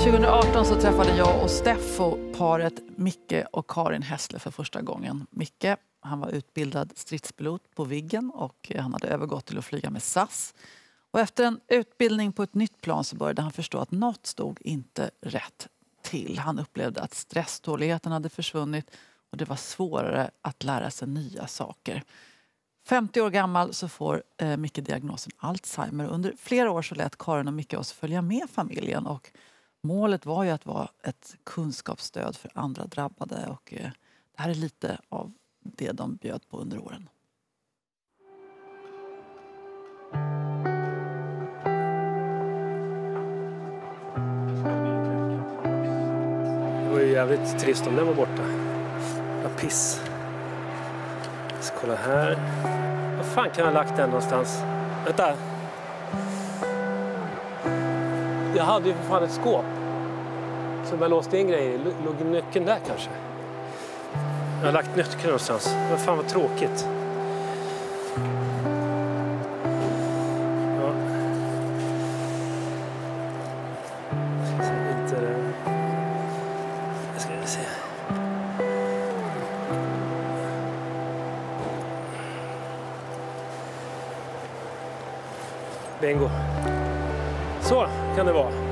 2018 så träffade jag och Steffo paret Micke och Karin Hässle för första gången. Micke, han var utbildad stridspilot på Viggen och han hade övergått till att flyga med SAS. Och efter en utbildning på ett nytt plan så började han förstå att något stod inte rätt till. Han upplevde att stresståligheten hade försvunnit och det var svårare att lära sig nya saker. 50 år gammal så får Micke diagnosen Alzheimer. Under flera år så lät Karin och Micke oss följa med familjen och målet var ju att vara ett kunskapsstöd för andra drabbade och det här är lite av det de bjöd på under åren. Det var ju jävligt trist om den var borta. Vad piss. Jag ska kolla här. Vad fan kan jag ha lagt den någonstans? Vänta. Jag hade ju för fan ett skåp. Som jag låste in grejer. Låg nyckeln där kanske? Jag har lagt nyckeln någonstans. Vad fan vad tråkigt. Ja. Jag ska se inte... Jag ska se. Bingo. Så kan det vara.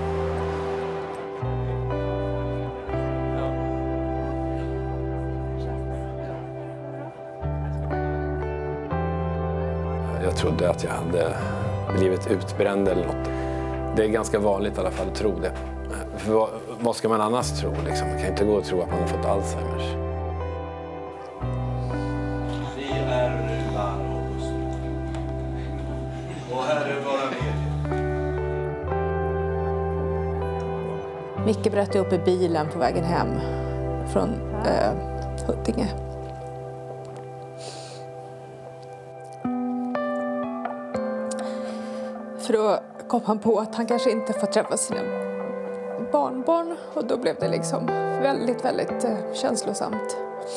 Jag trodde att jag hade blivit utbränd eller något. Det är ganska vanligt i alla fall att tro det. För vad ska man annars tro? Liksom? Man kan inte gå och tro att man har fått Alzheimers. Vi är man och hustru. Och Herre vara med. Micke bröt upp i bilen på vägen hem från Huddinge. För då kom han på att han kanske inte får träffa sina barnbarn. Och då blev det liksom väldigt, väldigt känslosamt.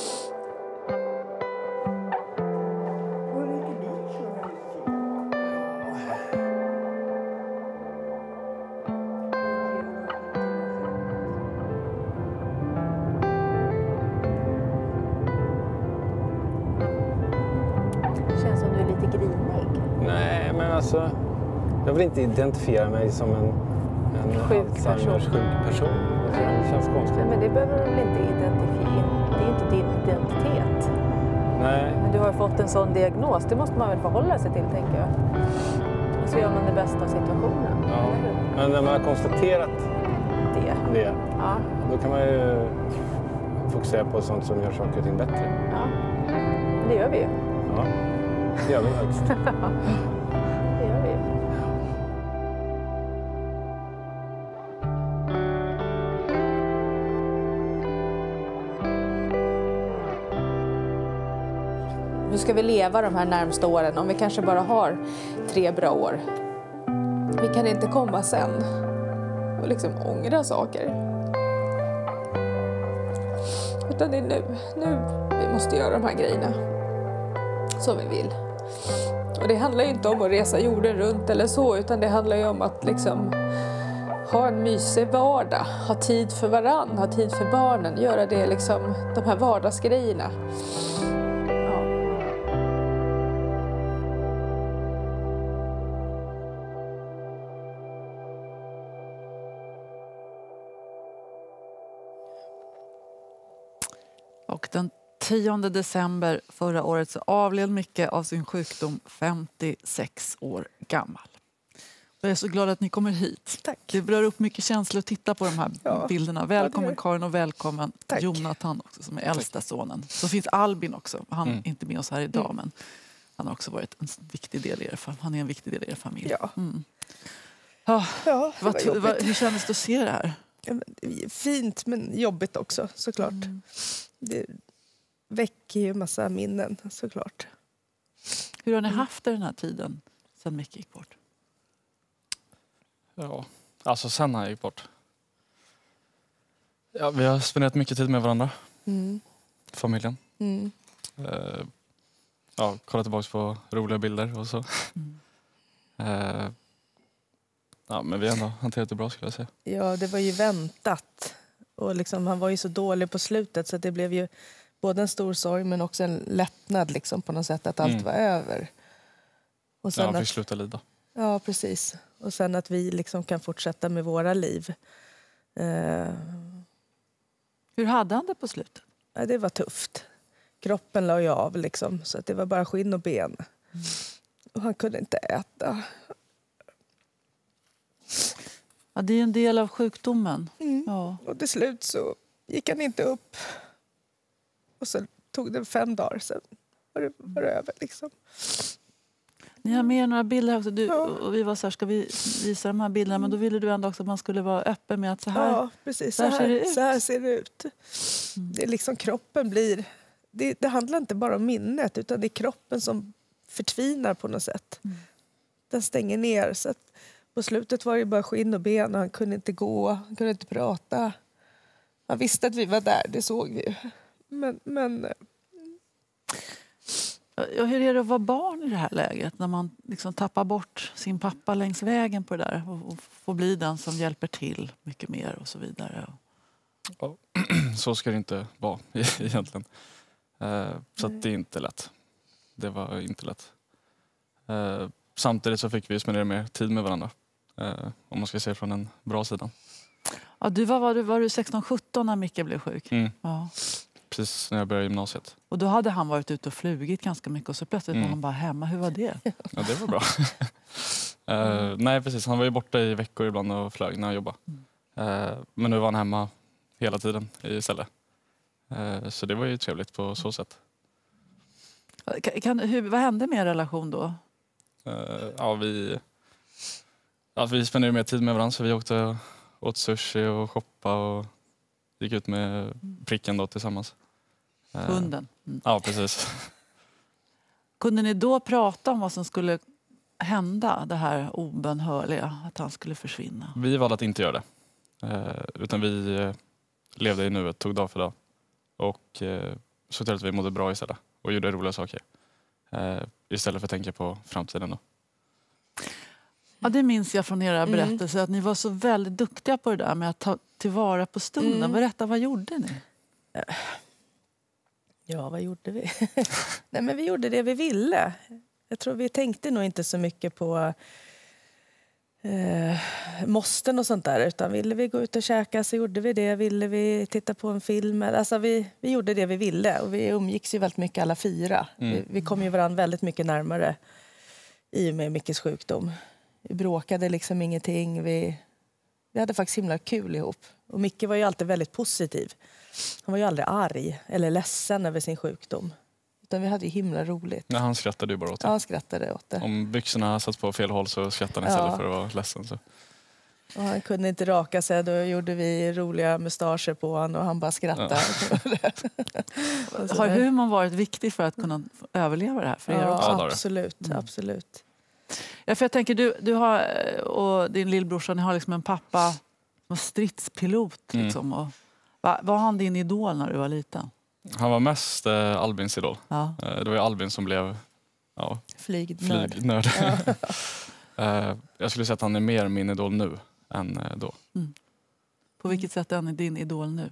Känns som du är lite grinig. Nej, men alltså... Jag vill inte identifiera mig som en Sjuk Alzheimers sjuk person. Det känns konstigt. Nej, men det behöver du väl inte identifiera. Det är inte din identitet. Nej. Men du har ju fått en sån diagnos. Det måste man väl förhålla sig till, tänker jag. Och så gör man det bästa av situationen. Ja. Men när man har konstaterat det Ja. då kan man ju fokusera på sånt som gör saker och ting bättre. Ja. Det gör vi ju. Ja, det gör vi faktiskt. Det gör vi ju. Nu ska vi leva de här närmsta åren, om vi kanske bara har 3 bra år. Vi kan inte komma sen och liksom ångra saker. Utan det är nu vi måste göra de här grejerna som vi vill. Och det handlar ju inte om att resa jorden runt eller så, utan det handlar ju om att liksom ha en mysig vardag, ha tid för varann, ha tid för barnen, göra det liksom, de här vardagsgrejerna. Och den 10 december förra året så avled Micke av sin sjukdom 56 år gammal. Jag är så glad att ni kommer hit. Tack. Det berör upp mycket känslor att titta på de här bilderna. Välkommen Karin och välkommen Jonathan också, som är äldsta sonen. Så finns Albin också. Han är inte med oss här idag, men han har också varit en viktig del i han är en viktig del i er familj. Ja. Hur kändes det att se det här? Fint men jobbigt också, såklart. Det väcker ju massa minnen, såklart. Hur har ni haft det den här tiden sedan Micke gick bort? Ja, alltså sen han gick bort. Ja, vi har spenderat mycket tid med varandra. Familjen. Ja, kolla tillbaka på roliga bilder och så. Ja, men vi har ändå hanterat det bra skulle jag säga. Ja, det var ju väntat. Och liksom, han var ju så dålig på slutet så att det blev ju både en stor sorg men också en lättnad liksom, på något sätt att allt var över. Och sen Ja, han fick sluta lida. Ja, precis. Och sen att vi liksom kan fortsätta med våra liv. Hur hade han det på slutet? Ja, det var tufft. Kroppen la ju av liksom, så att det var bara skinn och ben. Och han kunde inte äta. Ja, det är en del av sjukdomen. Ja. Och till slut så gick han inte upp. Och så tog det 5 dagar, sen var det över liksom. Ni har med några bilder också. Och vi var så här, ska vi visa de här bilderna? Men då ville du ändå också att man skulle vara öppen med att så här, Ja, precis. så här ser det ut. Så här ser det ut. Det är liksom kroppen blir... Det handlar inte bara om minnet, utan det är kroppen som förtvinar på något sätt. Den stänger ner. Så att på slutet var det bara skinn och ben och han kunde inte gå, han kunde inte prata. Han visste att vi var där, det såg vi ju. Men... Ja, hur är det att vara barn i det här läget? När man liksom tappar bort sin pappa längs vägen på det där. Och får bli den som hjälper till mycket mer och så vidare. Ja. Så ska det inte vara egentligen. Så att det är inte lätt. Det var inte lätt. Samtidigt så fick vi spendera mer tid med varandra. Om man ska se från den bra sidan. Ja, var du 16-17 när Micke blev sjuk? Ja. Precis när jag började gymnasiet. Och då hade han varit ute och flugit ganska mycket och så plötsligt var han bara hemma. Hur var det? Ja, det var bra. Nej, precis. Han var ju borta i veckor ibland och flög när han jobbade. Men nu var han hemma hela tiden istället. Så det var ju trevligt på så sätt. Vad hände med er relation då? Vi spenderade mer tid med varandra, så vi åkte och åt sushi och shoppa och gick ut med Pricken då tillsammans. Hunden? Ja, precis. Kunde ni då prata om vad som skulle hända, det här obönhörliga, att han skulle försvinna? Vi valde att inte göra det. Utan vi levde i nuet, tog dag för dag. Och så till att vi mådde bra istället och gjorde roliga saker. Istället för att tänka på framtiden då. Ja, det minns jag från era berättelser att ni var så väldigt duktiga på det där med att ta tillvara på stunden. Berätta, vad gjorde ni? Ja, vad gjorde vi? Nej, men vi gjorde det vi ville. Jag tror vi tänkte nog inte så mycket på måsten och sånt där. Utan ville vi gå ut och käka så gjorde vi det. Ville vi titta på en film. Alltså vi gjorde det vi ville. Och vi umgicks ju väldigt mycket alla 4. Vi kom ju varandra väldigt mycket närmare i och med Mickes sjukdom. Vi bråkade liksom ingenting. Vi hade faktiskt himla kul ihop. Och Micke var ju alltid väldigt positiv. Han var ju aldrig arg eller ledsen över sin sjukdom. Utan vi hade ju himla roligt. Nej, han skrattade ju bara åt det. Ja, han skrattade åt det. Om byxorna satt på fel håll så skrattade han istället för att vara ledsen. Så. Och han kunde inte raka sig. Då gjorde vi roliga mustascher på honom och han bara skrattade. Har humorn varit viktig för att kunna överleva det här för er också? Ja, absolut. Absolut. Ja, för jag tänker, du har, och din lillbrorsa, ni har liksom en pappa som stridspilot. Liksom, och, var han din idol när du var liten? Han var mest Albins idol. Ja. Det var ju Albin som blev Flygnörd. Ja. Jag skulle säga att han är mer min idol nu än då. På vilket sätt är han din idol nu?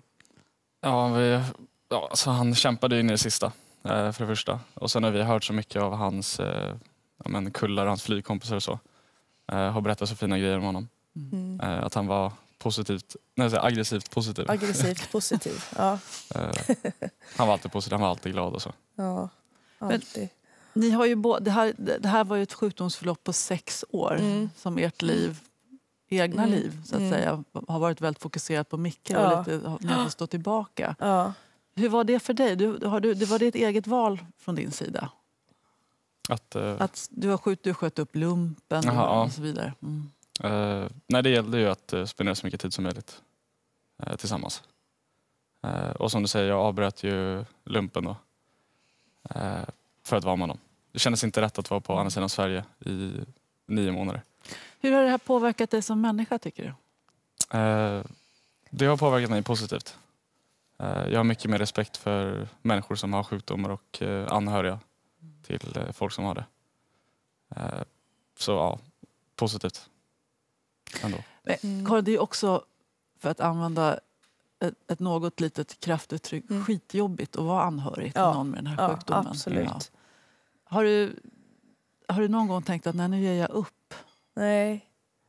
Så han kämpade ju in i det sista, för det första. Och sen har vi hört så mycket av hans kullar, hans flygkompisar och så. Har berättat så fina grejer om honom. Att han var aggressivt positiv. Aggressivt positiv, ja. Han var alltid positiv, han var alltid glad och så. Ja, alltid. Men ni har ju det här var ju ett sjukdomsförlopp på 6 år som ert egna liv så att säga har varit väldigt fokuserat på Micke och lite ni har fått stå tillbaka. Ja. Hur var det för dig? Det var det ett eget val från din sida? Att du sköt upp lumpen och så vidare. Nej, det gällde ju att spendera så mycket tid som möjligt tillsammans. Och som du säger, jag avbröt ju lumpen då. För att vara med honom. Det kändes inte rätt att vara på andra sidan Sverige i 9 månader. Hur har det här påverkat dig som människa, tycker du? Det har påverkat mig positivt. Jag har mycket mer respekt för människor som har sjukdomar och anhöriga till folk som har det. Så ja, positivt. ändå. Men, Karin, det är också, för att använda ett något litet kraftuttryck, skitjobbigt att vara anhörig till någon med den här sjukdomen. Absolut. Ja. Har du någon gång tänkt att nu ger jag upp? Nej,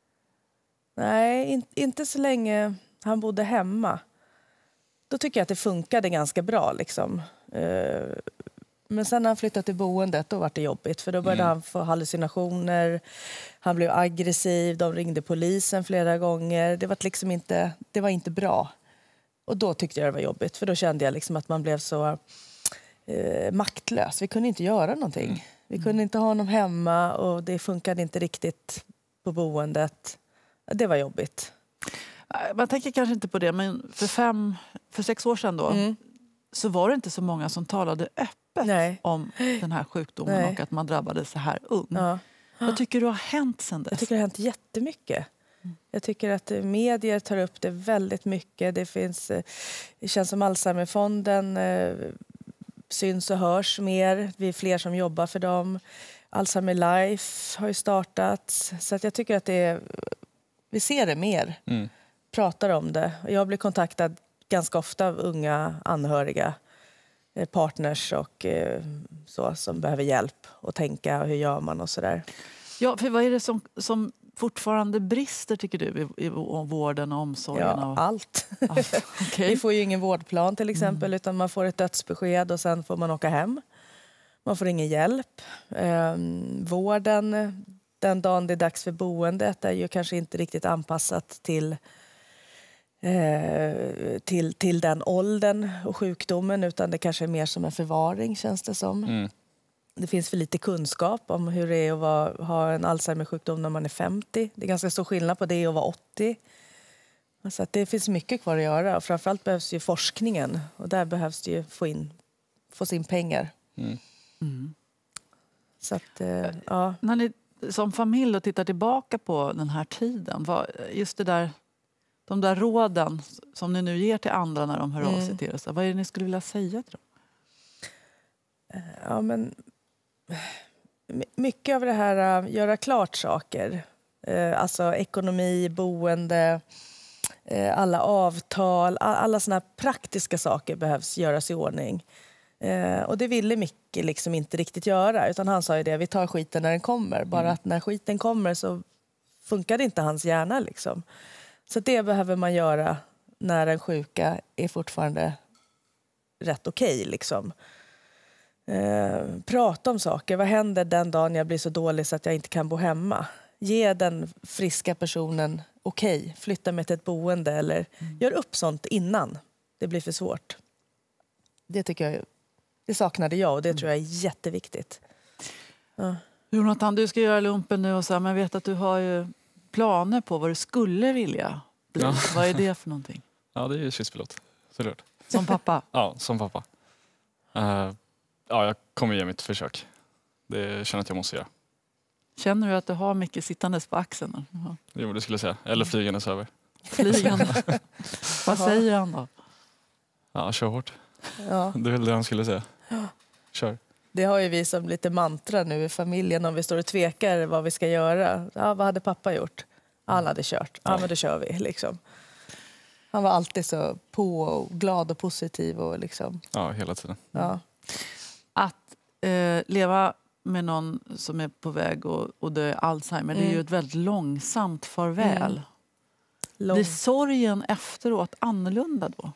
inte så länge han bodde hemma. Då tycker jag att det funkade ganska bra. Liksom. Men sen när han flyttade till boendet, då var det jobbigt. För då började han få hallucinationer. Han blev aggressiv. De ringde polisen flera gånger. Det var inte bra. Och då tyckte jag det var jobbigt. För då kände jag liksom att man blev så maktlös. Vi kunde inte göra någonting. Vi kunde inte ha honom hemma. Och det funkade inte riktigt på boendet. Det var jobbigt. Man tänker kanske inte på det, men för 6 år sedan då, så var det inte så många som talade öppet om den här sjukdomen och att man drabbades så här ung. Ja. Vad tycker du har hänt sedan dess? Jag tycker det har hänt jättemycket. Jag tycker att medier tar upp det väldigt mycket. Det känns som Alzheimerfonden syns och hörs mer. Vi är fler som jobbar för dem. Alzheimer Life har ju startats. Så att jag tycker att vi ser det mer. Pratar om det. Jag blir kontaktad ganska ofta av unga anhöriga, partners och så, som behöver hjälp att tänka hur gör man och sådär. Ja, för vad är det som fortfarande brister, tycker du, i vården och omsorgen? Ja, allt. Okay. Vi får ju ingen vårdplan till exempel, utan man får ett dödsbesked och sen får man åka hem. Man får ingen hjälp. Vården, den dagen det är dags för boendet, är ju kanske inte riktigt anpassat till den åldern och sjukdomen, utan det kanske är mer som en förvaring, känns det som. Det finns för lite kunskap om hur det är att ha en Alzheimer-sjukdom när man är 50. Det är ganska stor skillnad på det och vara 80. Så att det finns mycket kvar att göra. Och framförallt behövs ju forskningen. Och där behövs det ju få sin pengar. Så att, ja. När ni som familj och tittar tillbaka på den här tiden, just de där råden som ni nu ger till andra när de hör av sig till oss, vad är det ni skulle vilja säga till dem? Ja, men mycket av det här, göra klart saker. Alltså ekonomi, boende, alla avtal, alla såna här praktiska saker behövs göras i ordning. Och det ville Micke liksom inte riktigt göra, utan han sa ju det, vi tar skiten när den kommer. Bara att när skiten kommer så funkar det inte hans hjärna liksom. Så det behöver man göra när den sjuka är fortfarande rätt okej liksom. Prata om saker. Vad händer den dagen jag blir så dålig så att jag inte kan bo hemma? Ge den friska personen flytta mig till ett boende eller gör upp sånt innan det blir för svårt. Det tycker jag, det saknade jag och det tror jag är jätteviktigt. Ja. Jonathan, du ska göra lumpen nu och så här, men vet att du har ju planer på vad du skulle vilja bli. Ja. Vad är det för någonting? Ja, det är ju skyddspilot. Såklart. Som pappa? Ja, som pappa. Ja, jag kommer ge mitt försök. Det känner att jag måste göra. Känner du att du har mycket sittandes på axeln? Ja. Jo, det skulle jag säga. Eller flygandes över. Flygande? Vad säger han då? Ja, kör hårt. Ja. Det är väl det han skulle säga. Kör. Det har ju vi som lite mantra nu i familjen om vi står och tvekar vad vi ska göra. Ja, vad hade pappa gjort? Han hade kört. Ja, men då kör vi liksom. Han var alltid så på och glad och positiv och liksom. Ja, hela tiden. Ja. Att leva med någon som är på väg och dö Alzheimer, det är ju ett väldigt långsamt farväl. Blir sorgen efteråt annorlunda då?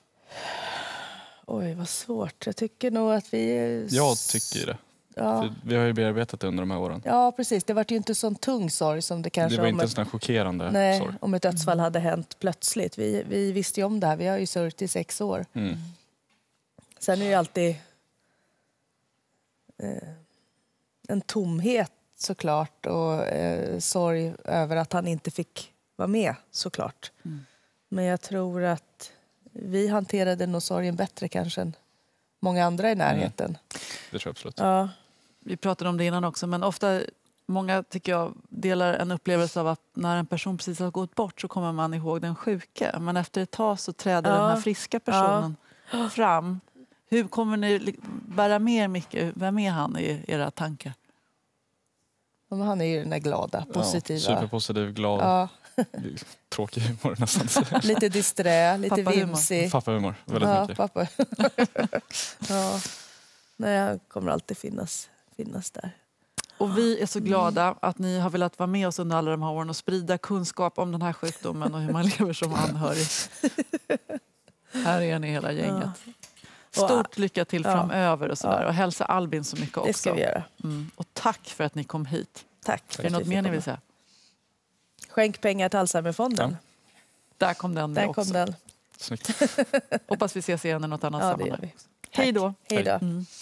Oj, vad svårt. Jag tycker nog att Jag tycker det. Ja. För vi har ju bearbetat det under de här åren. Ja, precis. Det var ju inte sån tung sorg som det kanske... Det var inte en sån här chockerande sorg. Om ett dödsfall hade hänt plötsligt. Vi visste ju om det här. Vi har ju sörjt i 6 år. Sen är det ju alltid en tomhet såklart. Och sorg över att han inte fick vara med såklart. Men jag tror att vi hanterade nog sorgen bättre kanske än många andra i närheten. Det tror jag absolut. Ja. Vi pratade om det innan också, men ofta, många tycker jag delar en upplevelse av att när en person precis har gått bort så kommer man ihåg den sjuka. Men efter ett tag så träder den här friska personen fram. Hur kommer ni bära med er mycket? Vem är han i era tankar? Han är ju den där glada, positiva. Ja, superpositiv, glad. Tråkig humor nästan. Lite disträ, lite Pappahumor. vimsig. Pappahumor, väldigt mycket. Pappa. Ja. Nej, han kommer alltid finnas där. Och vi är så glada att ni har velat vara med oss under alla de här åren och sprida kunskap om den här sjukdomen och hur man lever som anhörig. Här är ni hela gänget. Stort lycka till framöver och sådär. Och hälsa Albin så mycket också. Det ska vi göra. Och tack för att ni kom hit. Tack. Är det något mer ni vill säga? Skänk pengar till Alzheimerfonden. Där kom den med också. Kom den. Snyggt. Hoppas vi ses igen i något annat Ja, det sammanhang. gör vi. Hej då. Hej då.